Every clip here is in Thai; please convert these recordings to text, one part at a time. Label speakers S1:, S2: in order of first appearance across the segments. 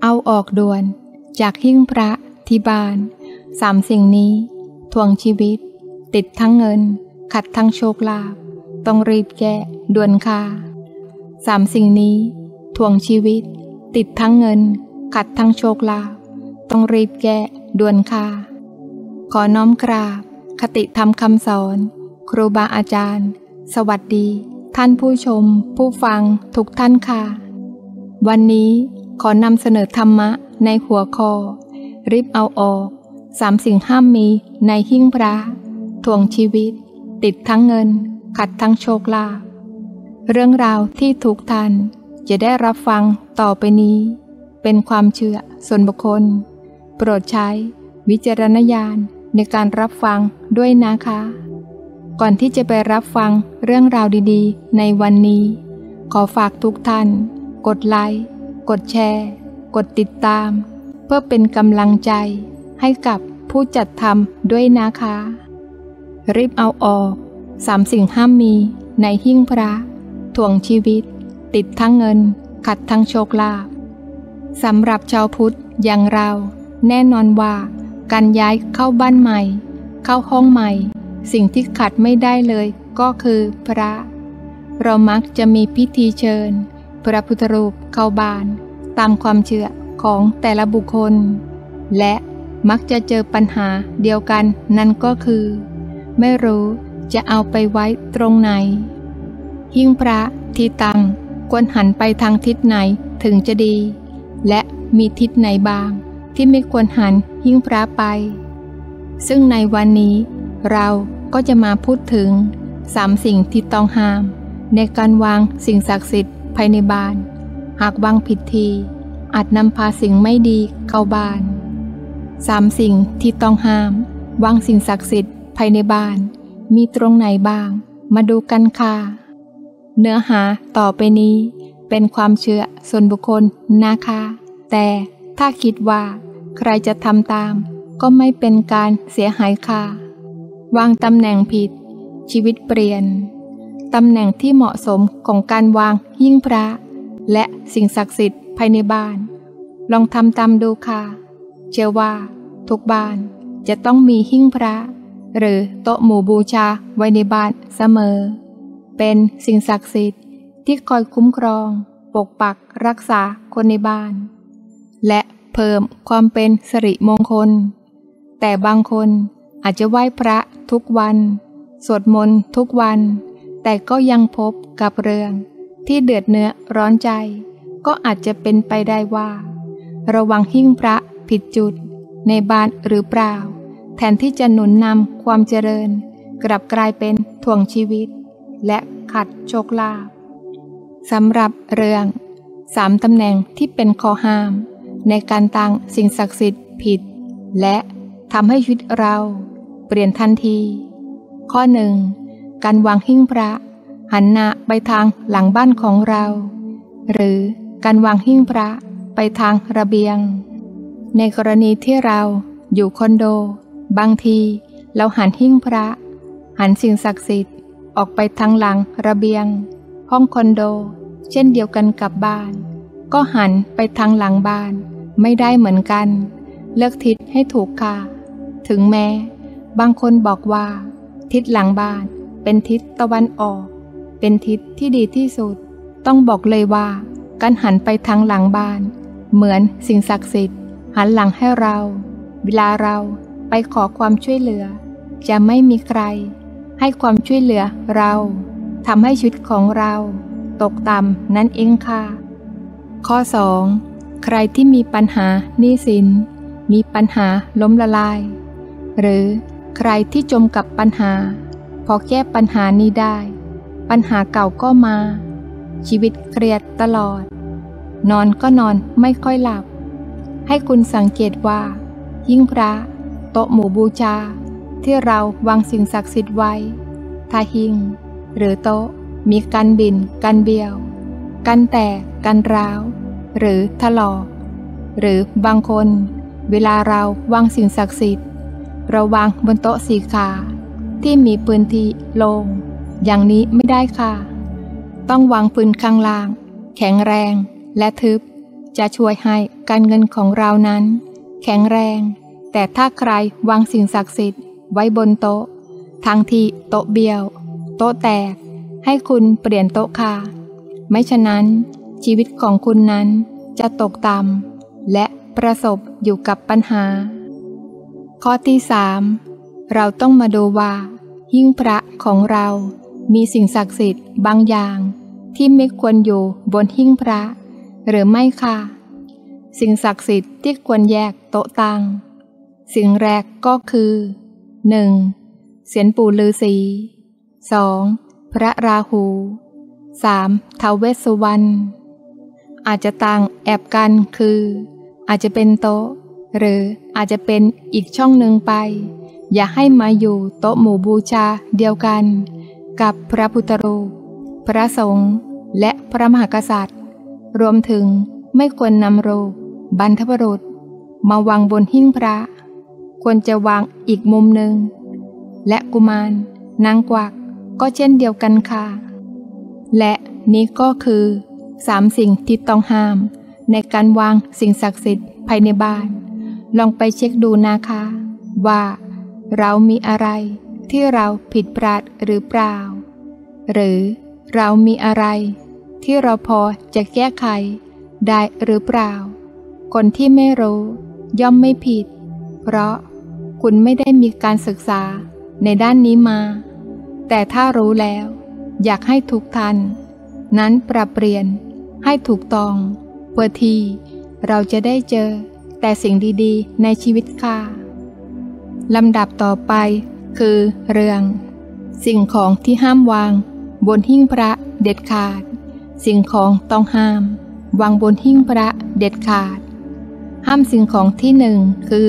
S1: เอาออกด่วนจากหิ้งพระที่บ้าน3 สิ่งนี้ทวงชีวิตติดทั้งเงินขัดทั้งโชคลาภต้องรีบแก้ด่วนค่ะ3 สิ่งนี้ทวงชีวิตติดทั้งเงินขัดทั้งโชคลาภต้องรีบแก้ด่วนค่ะขอน้อมกราบคติธรรมคำสอนครูบาอาจารย์สวัสดีท่านผู้ชมผู้ฟังทุกท่านค่ะวันนี้ขอนำเสนอธรรมะในหัวข้อรีบเอาออก3 สิ่งห้ามมีในหิ้งพระทวงชีวิตติดทั้งเงินขัดทั้งโชคลาภเรื่องราวที่ทุกท่านจะได้รับฟังต่อไปนี้เป็นความเชื่อส่วนบุคคลโปรดใช้วิจารณญาณในการรับฟังด้วยนะคะก่อนที่จะไปรับฟังเรื่องราวดีๆในวันนี้ขอฝากทุกท่านกดไลค์กดแชร์กดติดตามเพื่อเป็นกำลังใจให้กับผู้จัดทำด้วยนะคะรีบเอาออก3 สิ่งห้ามมีในหิ้งพระทวงชีวิตติดทั้งเงินขัดทั้งโชคลาภสำหรับชาวพุทธอย่างเราแน่นอนว่าการย้ายเข้าบ้านใหม่เข้าห้องใหม่สิ่งที่ขัดไม่ได้เลยก็คือพระเรามักจะมีพิธีเชิญพระพุทธรูปเข้าบ้านตามความเชื่อของแต่ละบุคคลและมักจะเจอปัญหาเดียวกันนั่นก็คือไม่รู้จะเอาไปไว้ตรงไหนหิ้งพระที่ตั้งควรหันไปทางทิศไหนถึงจะดีและมีทิศไหนบ้างที่ไม่ควรหันหิ้งพระไปซึ่งในวันนี้เราก็จะมาพูดถึง3 สิ่งที่ต้องห้ามในการวางสิ่งศักดิ์สิทธิ์ภายในบ้านหากวางผิดทีอาจนำพาสิ่งไม่ดีเข้าบ้าน3 สิ่งที่ต้องห้ามวางสิ่งศักดิ์สิทธิ์ภายในบ้านมีตรงไหนบ้างมาดูกันค่ะเนื้อหาต่อไปนี้เป็นความเชื่อส่วนบุคคลนะคะแต่ถ้าคิดว่าใครจะทำตามก็ไม่เป็นการเสียหายค่ะวางตำแหน่งผิดชีวิตเปลี่ยนตำแหน่งที่เหมาะสมของการวางหิ้งพระและสิ่งศักดิ์สิทธิ์ภายในบ้านลองทำตามดูค่ะเชื่อว่าทุกบ้านจะต้องมีหิ้งพระหรือโต๊ะหมู่บูชาไว้ในบ้านเสมอเป็นสิ่งศักดิ์สิทธิ์ที่คอยคุ้มครองปกปักรักษาคนในบ้านและเพิ่มความเป็นสิริมงคลแต่บางคนอาจจะไหว้พระทุกวันสวดมนต์ทุกวันแต่ก็ยังพบกับเรื่องที่เดือดเนื้อร้อนใจก็อาจจะเป็นไปได้ว่าระวังหิ้งพระผิดจุดในบ้านหรือเปล่าแทนที่จะหนุนนำความเจริญกลับกลายเป็นถ่วงชีวิตและขัดโชคลาภสำหรับเรื่อง3 ตำแหน่งที่เป็นข้อห้ามในการตั้งสิ่งศักดิ์สิทธิ์ผิดและทำให้ชีวิตเราเปลี่ยนทันทีข้อ 1การวางหิ้งพระหันหน้าไปทางหลังบ้านของเราหรือการวางหิ้งพระไปทางระเบียงในกรณีที่เราอยู่คอนโดบางทีเราหันหิ้งพระหันสิ่งศักดิ์สิทธิ์ออกไปทางหลังระเบียงห้องคอนโดเช่นเดียวกันกับบ้านก็หันไปทางหลังบ้านไม่ได้เหมือนกันเลือกทิศให้ถูกค่ะถึงแม้บางคนบอกว่าทิศหลังบ้านเป็นทิศตะวันออกเป็นทิศที่ดีที่สุดต้องบอกเลยว่าการหันไปทางหลังบ้านเหมือนสิ่งศักดิ์สิทธิ์หันหลังให้เราเวลาเราไปขอความช่วยเหลือจะไม่มีใครให้ความช่วยเหลือเราทำให้ชีวิตของเราตกต่ำนั่นเองค่ะข้อ 2ใครที่มีปัญหาหนี้สินมีปัญหาล้มละลายหรือใครที่จมกับปัญหาพอแก้ปัญหานี้ได้ปัญหาเก่าก็มาชีวิตเครียดตลอดนอนก็นอนไม่ค่อยหลับให้คุณสังเกตว่าหิ้งพระโต๊ะหมู่บูชาที่เราวางสิ่งศักดิ์สิทธิ์ไว้ถ้าหิ้งหรือโต๊ะมีกันบินกันเบี้ยวกันแตกกันร้าวหรือถลอกหรือบางคนเวลาเราวางสิ่งศักดิ์สิทธิ์เราวางบนโต๊ะสีขาที่มีพื้นที่โล่งอย่างนี้ไม่ได้ค่ะต้องวางพื้นข้างล่างแข็งแรงและทึบจจะช่วยให้การเงินของเรานั้นแข็งแรงแต่ถ้าใครวางสิ่งศักดิ์สิทธิ์ไว้บนโต๊ะทั้งที่โต๊ะเบี้ยวโต๊ะแตกให้คุณเปลี่ยนโต๊ะค่ะไม่ฉะนั้นชีวิตของคุณนั้นจะตกต่ำและประสบอยู่กับปัญหาข้อที่ 3เราต้องมาดูว่าหิ้งพระของเรามีสิ่งศักดิ์สิทธิ์บางอย่างที่ไม่ควรอยู่บนหิ้งพระหรือไม่ค่ะสิ่งศักดิ์สิทธิ์ที่ควรแยกโต๊ะตั้งสิ่งแรกก็คือ 1. เศียรปู่ฤาษี 2. พระราหู 3. ท้าวเวสสุวรรณอาจจะต่างแอบกันคืออาจจะเป็นโต๊ะหรืออาจจะเป็นอีกช่องหนึ่งไปอย่าให้มาอยู่โต๊ะหมู่บูชาเดียวกันกับพระพุทธรูปพระสงฆ์และพระมหากษัตริย์รวมถึงไม่ควรนำรูปบรรพบุรุษมาวางบนหิ้งพระควรจะวางอีกมุมหนึ่งและกุมารนางกวักก็เช่นเดียวกันค่ะและนี้ก็คือ3สิ่งที่ต้องห้ามในการวางสิ่งศักดิ์สิทธิ์ภายในบ้านลองไปเช็คดูนะคะว่าเรามีอะไรที่เราผิดพลาดหรือเปล่าหรือเรามีอะไรที่เราพอจะแก้ไขได้หรือเปล่าคนที่ไม่รู้ย่อมไม่ผิดเพราะคุณไม่ได้มีการศึกษาในด้านนี้มาแต่ถ้ารู้แล้วอยากให้ทุกท่านนั้นปรับเปลี่ยนให้ถูกต้องเพื่อที่เราจะได้เจอแต่สิ่งดีๆในชีวิตค่ะลำดับต่อไปคือเรื่องสิ่งของที่ห้ามวางบนหิ้งพระเด็ดขาดสิ่งของต้องห้ามวางบนหิ้งพระเด็ดขาดห้ามสิ่งของที่1คือ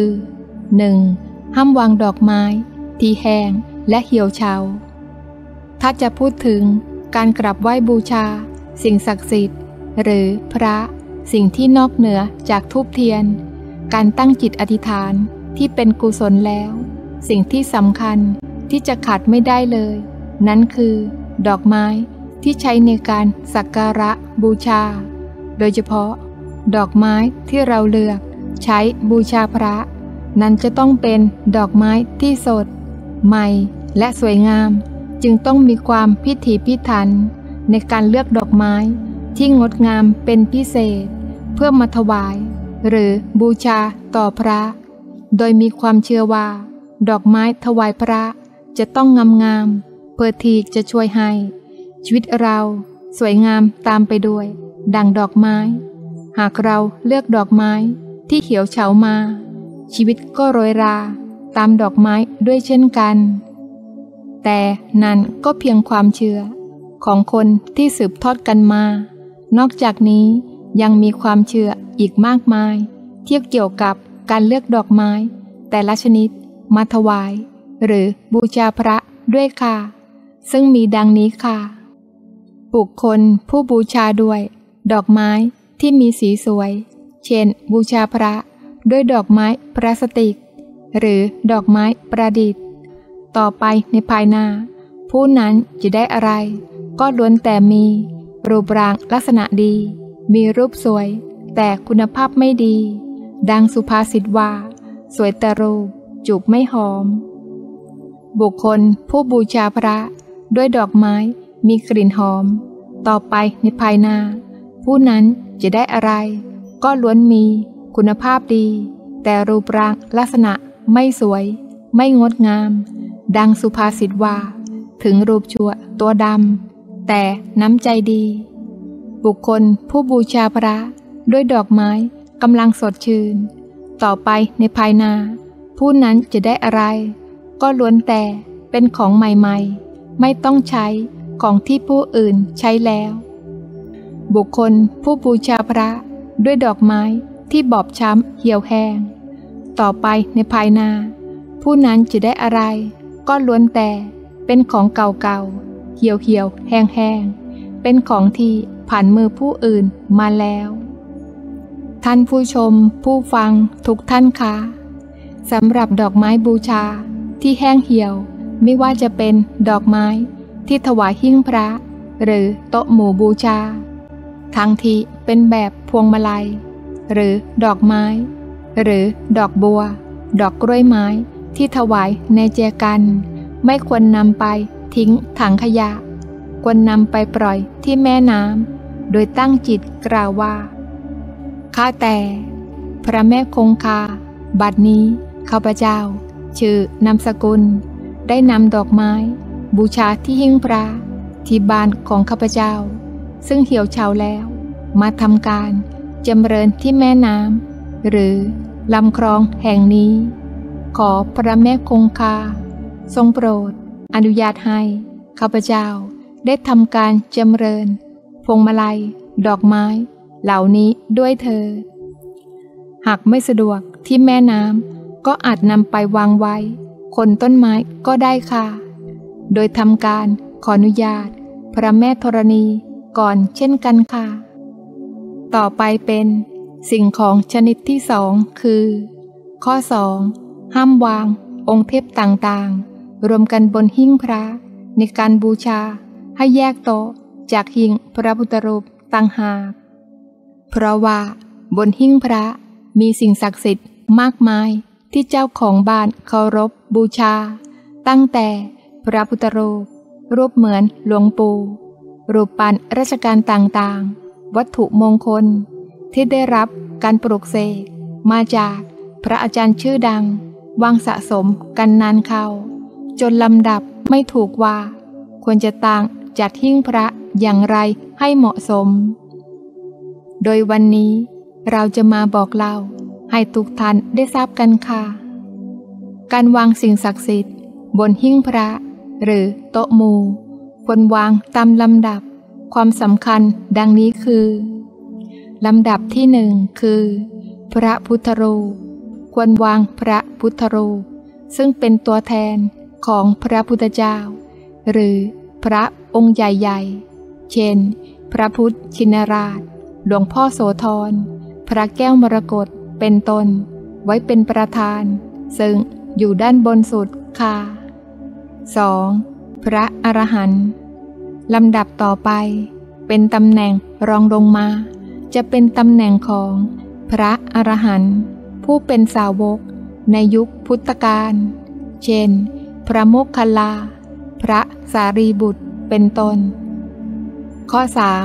S1: 1. ห้ามวางดอกไม้ที่แห้งและเหี่ยวเฉาถ้าจะพูดถึงการกราบไหว้บูชาสิ่งศักดิ์สิทธิ์หรือพระสิ่งที่นอกเหนือจากธูปเทียนการตั้งจิตอธิษฐานที่เป็นกุศลแล้วสิ่งที่สำคัญที่จะขาดไม่ได้เลยนั่นคือดอกไม้ที่ใช้ในการสักการะบูชาโดยเฉพาะดอกไม้ที่เราเลือกใช้บูชาพระนั้นจะต้องเป็นดอกไม้ที่สดใหม่และสวยงามจึงต้องมีความพิถีพิถันในการเลือกดอกไม้ที่งดงามเป็นพิเศษเพื่อมาถวายหรือบูชาต่อพระโดยมีความเชื่อว่าดอกไม้ถวายพระจะต้องงามๆเพื่อที่จะช่วยให้ชีวิตเราสวยงามตามไปด้วยดังดอกไม้หากเราเลือกดอกไม้ที่เขียวเฉามาชีวิตก็โรยราตามดอกไม้ด้วยเช่นกันแต่นั่นก็เพียงความเชื่อของคนที่สืบทอดกันมานอกจากนี้ยังมีความเชื่ออีกมากมายที่เกี่ยวกับการเลือกดอกไม้แต่ละชนิดมาถวายหรือบูชาพระด้วยค่ะซึ่งมีดังนี้ค่ะบุคคลผู้บูชาด้วยดอกไม้ที่มีสีสวยเช่นบูชาพระด้วยดอกไม้พลาสติกหรือดอกไม้ประดิษฐ์ต่อไปในภายหน้าผู้นั้นจะได้อะไรก็ล้วนแต่มีรูปร่างลักษณะดีมีรูปสวยแต่คุณภาพไม่ดีดังสุภาษิตว่าสวยแต่รูปจูบไม่หอมบุคคลผู้บูชาพระด้วยดอกไม้มีกลิ่นหอมต่อไปในภายหน้าผู้นั้นจะได้อะไรก็ล้วนมีคุณภาพดีแต่รูปร่างลักษณะไม่สวยไม่งดงามดังสุภาษิตว่าถึงรูปชั่วตัวดำแต่น้ำใจดีบุคคลผู้บูชาพระด้วยดอกไม้กำลังสดชื่นต่อไปในภายหน้าผู้นั้นจะได้อะไรก็ล้วนแต่เป็นของใหม่ๆไม่ต้องใช้ของที่ผู้อื่นใช้แล้วบุคคลผู้บูชาพระด้วยดอกไม้ที่บอบช้ำเหี่ยวแห้งต่อไปในภายหน้าผู้นั้นจะได้อะไรก็ล้วนแต่เป็นของเก่าๆเหี่ยวๆแห้งๆเป็นของที่ผ่านมือผู้อื่นมาแล้วท่านผู้ชมผู้ฟังทุกท่านคะสำหรับดอกไม้บูชาที่แห้งเหี่ยวไม่ว่าจะเป็นดอกไม้ที่ถวายหิ้งพระหรือโต๊ะหมู่บูชาทั้งที่เป็นแบบพวงมาลัยหรือดอกไม้หรือดอกบัวดอกกล้วยไม้ที่ถวายในแจกันไม่ควรนำไปทิ้งถังขยะควรนำไปปล่อยที่แม่น้ำโดยตั้งจิตกล่าวว่าข้าแต่พระแม่คงคาบัดนี้ข้าพเจ้าชื่อนามสกุลได้นำดอกไม้บูชาที่หิ้งพระที่บ้านของข้าพเจ้าซึ่งเหี่ยวเฉาแล้วมาทำการจำเริญที่แม่น้ำหรือลำคลองแห่งนี้ขอพระแม่คงคาทรงโปรดอนุญาตให้ข้าพเจ้าได้ทำการจำเริญพวงมาลัยดอกไม้เหล่านี้ด้วยเธอหากไม่สะดวกที่แม่น้ำก็อาจนำไปวางไว้คนต้นไม้ก็ได้ค่ะโดยทำการขออนุญาตพระแม่ธรณีก่อนเช่นกันค่ะต่อไปเป็นสิ่งของชนิดที่สองคือข้อ2ห้ามวางองค์เทพต่างๆรวมกันบนหิ้งพระในการบูชาให้แยกโต๊ะจากหิ้งพระพุทธรูปต่างหากเพราะว่าบนหิ้งพระมีสิ่งศักดิ์สิทธิ์มากมายที่เจ้าของบ้านเคารพบูชาตั้งแต่พระพุทธรูปเหมือนหลวงปู่รูปปั้นราชการต่างๆวัตถุมงคลที่ได้รับการปลุกเสกมาจากพระอาจารย์ชื่อดังวางสะสมกันนานเข้าจนลำดับไม่ถูกว่าควรจะตั้งจัดหิ้งพระอย่างไรให้เหมาะสมโดยวันนี้เราจะมาบอกเล่าให้ทุกท่านได้ทราบกันค่ะการวางสิ่งศักดิ์สิทธิ์บนหิ้งพระหรือโต๊ะหมู่ควรวางตามลำดับความสำคัญดังนี้คือลำดับที่คือพระพุทธรูปควรวางพระพุทธรูปซึ่งเป็นตัวแทนของพระพุทธเจ้าหรือพระองค์ใหญ่ๆเช่นพระพุทธชินราชหลวงพ่อโสธรพระแก้วมรกตเป็นต้นไว้เป็นประธานซึ่งอยู่ด้านบนสุดค่ะ 2. พระอรหันต์ลำดับต่อไปเป็นตำแหน่งรองลงมาจะเป็นตำแหน่งของพระอรหันต์ผู้เป็นสาวกในยุคพุทธกาลเช่นพระโมคคัลลาพระสารีบุตรเป็นต้นข้อ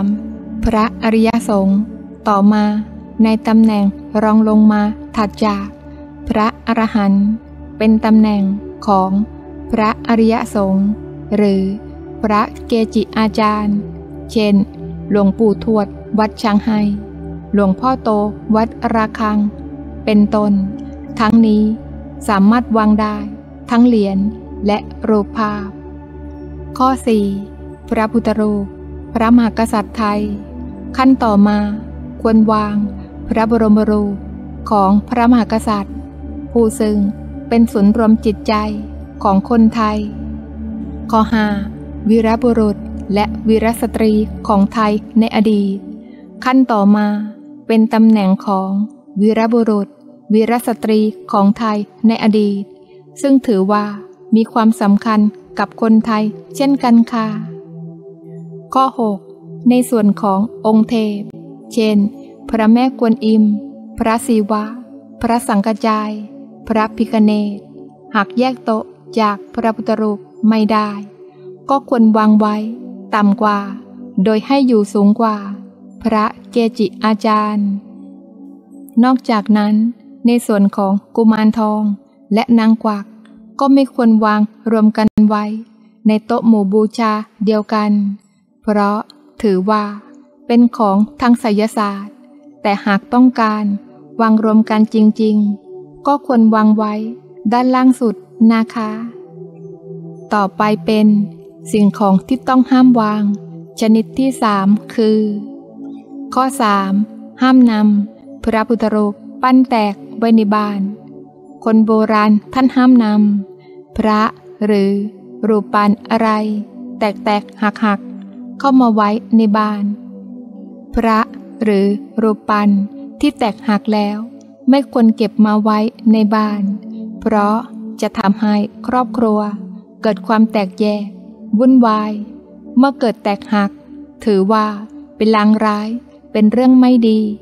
S1: 3. พระอริยสงฆ์ต่อมาในตำแหน่งรองลงมาถัดจากพระอรหันต์เป็นตำแหน่งของพระอริยสงฆ์หรือพระเกจิอาจารย์เช่นหลวงปู่ทวดวัดช้างให้หลวงพ่อโตวัดระฆังเป็นต้นทั้งนี้สามารถวางได้ทั้งเหรียญและรูปภาพข้อ 4. พระพุทธรูปพระมหากษัตริย์ไทยขั้นต่อมาควรวางพระบรมรูปของพระมหากษัตริย์ผู้ซึ่งเป็นศูนย์รวมจิตใจของคนไทยข้อ 5. วีรบุรุษและวีรสตรีของไทยในอดีตขั้นต่อมาเป็นตำแหน่งของวีรบุรุษวีรสตรีของไทยในอดีตซึ่งถือว่ามีความสำคัญกับคนไทยเช่นกันค่ะข้อ 6. ในส่วนขององค์เทพเช่นพระแม่กวนอิมพระศิวะพระสังฆจายพระพิฆเนศหากแยกโต๊ะจากพระพุทธรูปไม่ได้ก็ควรวางไว้ต่ำกว่าโดยให้อยู่สูงกว่าพระเกจิอาจารย์นอกจากนั้นในส่วนของกุมารทองและนางกวักก็ไม่ควรวางรวมกันไว้ในโต๊ะหมู่บูชาเดียวกันเพราะถือว่าเป็นของทางไสยศาสตร์แต่หากต้องการวางรวมกันจริงๆก็ควรวางไว้ด้านล่างสุดนะคะต่อไปเป็นสิ่งของที่ต้องห้ามวางชนิดที่3คือข้อ 3. ห้ามนำพระพุทธรูปปั้นแตกไว้ในบ้านคนโบราณท่านห้ามนำพระหรือรูปปั้นอะไรแตกๆหักๆเข้ามาไว้ในบ้านพระหรือรูปปั้นที่แตกหักแล้วไม่ควรเก็บมาไว้ในบ้านเพราะจะทำให้ครอบครัวเกิดความแตกแยกวุ่นวายเมื่อเกิดแตกหักถือว่าเป็นลางร้ายเป็นเรื่องไม่ดี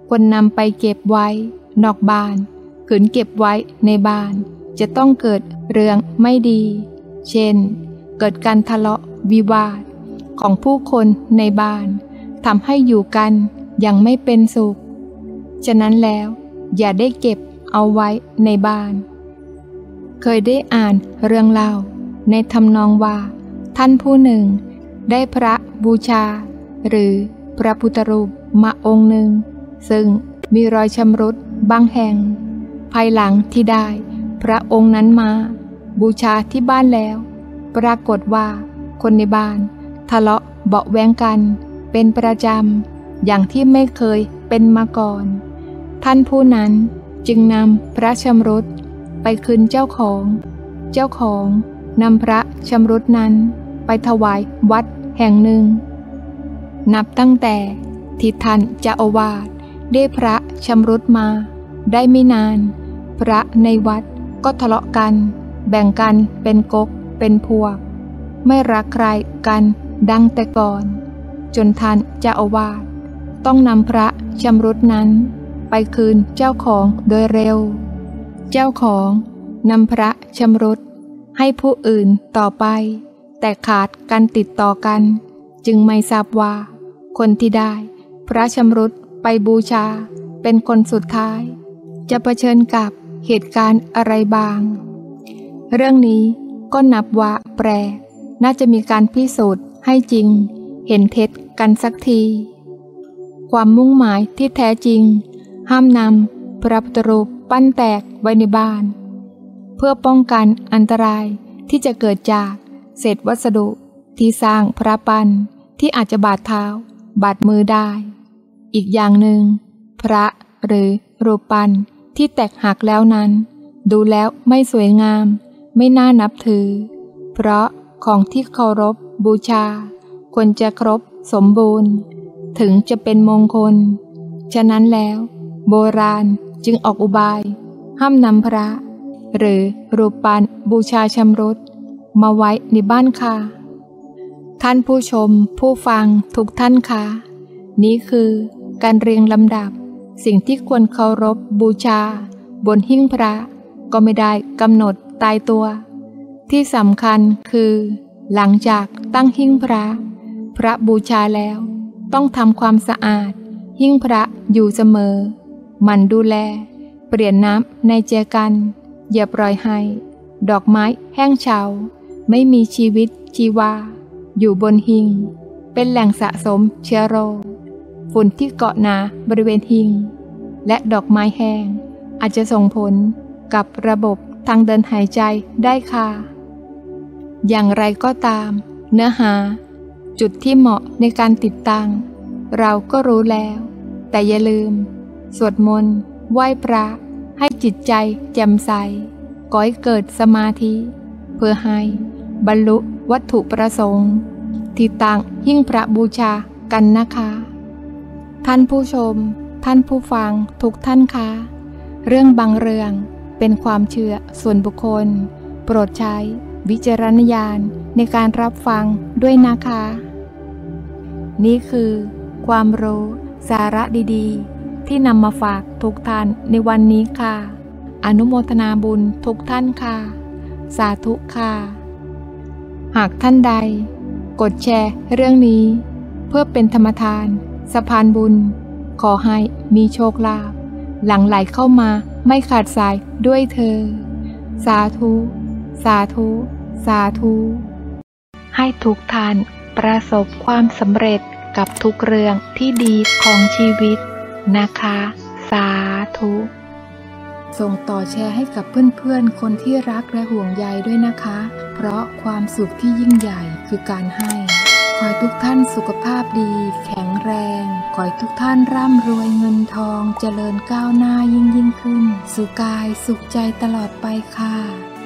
S1: ควรนำไปเก็บไว้นอกบ้านขืนเก็บไว้ในบ้านจะต้องเกิดเรื่องไม่ดี เช่นเกิดการทะเลาะวิวาทของผู้คนในบ้านทำให้อยู่กันอย่างไม่เป็นสุขฉะนั้นแล้วอย่าได้เก็บเอาไว้ในบ้านเคยได้อ่านเรื่องเล่าในทำนองว่าท่านผู้หนึ่งได้พระบูชาหรือพระพุทธรูปมาองค์หนึ่งซึ่งมีรอยชำรุดบางแห่งภายหลังที่ได้พระองค์นั้นมาบูชาที่บ้านแล้วปรากฏว่าคนในบ้านทะเลาะเบาะแว้งกันเป็นประจำอย่างที่ไม่เคยเป็นมาก่อนท่านผู้นั้นจึงนำพระชำรุดไปคืนเจ้าของนำพระชำรุดนั้นไปถวายวัดแห่งหนึ่งนับตั้งแต่ที่ท่านเจ้าอาวาสได้พระชำรุดมาได้ไม่นานพระในวัดก็ทะเลาะกันแบ่งกันเป็นก๊กเป็นพวกไม่รักใครกันดังแต่ก่อนจนท่านเจ้าอาวาสต้องนำพระชำรุดนั้นไปคืนเจ้าของโดยเร็วเจ้าของนำพระชำรุดให้ผู้อื่นต่อไปแต่ขาดการติดต่อกันจึงไม่ทราบว่าคนที่ได้พระชำรุดไปบูชาเป็นคนสุดท้ายจะเผชิญกับเหตุการณ์อะไรบ้างเรื่องนี้ก็นับว่าแปลกน่าจะมีการพิสูจน์ให้จริงเห็นเท็จกันสักทีความมุ่งหมายที่แท้จริงห้ามนำพระพุทธรูปปั้นแตกไว้ในบ้านเพื่อป้องกันอันตรายที่จะเกิดจากเศษวัสดุที่สร้างพระปั้นที่อาจจะบาดเท้าบาดมือได้อีกอย่างหนึ่งพระหรือรูปปั้นที่แตกหักแล้วนั้นดูแล้วไม่สวยงามไม่น่านับถือเพราะของที่เคารพบูชาควรจะครบสมบูรณ์ถึงจะเป็นมงคลฉะนั้นแล้วโบราณจึงออกอุบายห้ามนำพระหรือรูปปั้นบูชาชำรุดมาไว้ในบ้านค่ะท่านผู้ชมผู้ฟังทุกท่านค่ะนี้คือการเรียงลำดับสิ่งที่ควรเคารพบูชาบนหิ้งพระก็ไม่ได้กำหนดตายตัวที่สำคัญคือหลังจากตั้งหิ้งพระบูชาแล้วต้องทำความสะอาดหิ้งพระอยู่เสมอหมั่นดูแลเปลี่ยนน้ำในแจกันอย่าปล่อยให้ดอกไม้แห้งเฉาไม่มีชีวิตชีวาอยู่บนหิ้งเป็นแหล่งสะสมเชื้อโรคฝุ่นที่เกาะหนาบริเวณหิ้งและดอกไม้แห้งอาจจะส่งผลกับระบบทางเดินหายใจได้ค่ะอย่างไรก็ตามเนื้อหาจุดที่เหมาะในการติดตั้งเราก็รู้แล้วแต่อย่าลืมสวดมนต์ไหว้พระให้จิตใจแจ่มใสก่อให้เกิดสมาธิเพื่อให้บรรลุวัตถุประสงค์ที่ตั้งหิ้งพระบูชากันนะคะท่านผู้ชมท่านผู้ฟังทุกท่านคะเรื่องบางเรื่องเป็นความเชื่อส่วนบุคคลโปรดใช้วิจารณญาณในการรับฟังด้วยนะคะนี่คือความรู้สาระดีๆที่นำมาฝากทุกท่านในวันนี้ค่ะอนุโมทนาบุญทุกท่านค่ะสาธุค่ะหากท่านใดกดแชร์เรื่องนี้เพื่อเป็นธรรมทานสะพานบุญขอให้มีโชคลาภหลั่งไหลเข้ามาไม่ขาดสายด้วยเธอสาธุสาธุสาธุให้ทุกท่านประสบความสำเร็จกับทุกเรื่องที่ดีของชีวิตนะคะสาธุส่งต่อแชร์ให้กับเพื่อนๆคนที่รักและห่วงใยด้วยนะคะเพราะความสุขที่ยิ่งใหญ่คือการให้ขอให้ทุกท่านสุขภาพดีแข็งแรงขอให้ทุกท่านร่ำรวยเงินทองเจริญก้าวหน้ายิ่งขึ้นสุขกายสุขใจตลอดไปค่ะ